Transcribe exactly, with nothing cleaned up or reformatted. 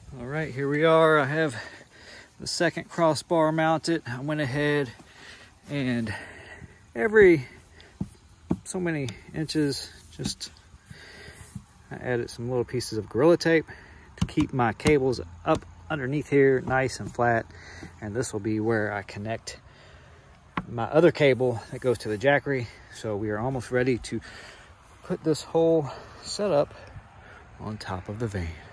All right, here we are. I have the second crossbar mounted. I went ahead and every so many inches, just I added some little pieces of Gorilla Tape to keep my cables up underneath here nice and flat. And this will be where I connect my other cable that goes to the Jackery. So we are almost ready to put this whole setup on top of the van.